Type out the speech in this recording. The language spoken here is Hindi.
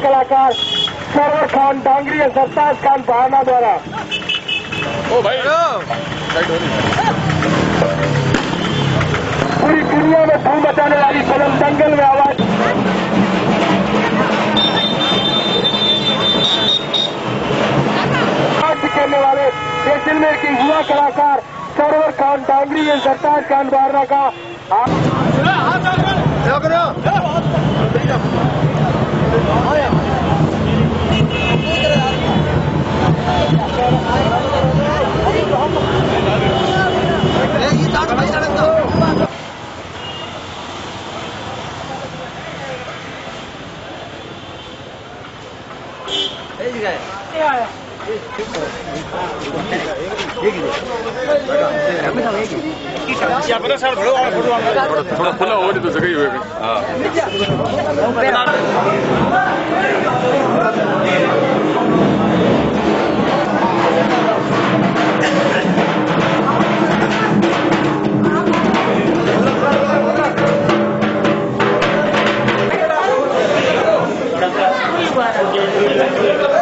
कलाकार सरवर खान डांगरी और सरताज खान बहाना द्वारा। ओ भाई पूरी दुनिया में धूम मचाने वाली फिल्म दंगल में आवाज करने वाले जैसलमेर के युवा कलाकार सरवर खान डांगरी और सरताज खान बहाना का थोड़ा खुला हो तो सही हुए। हाँ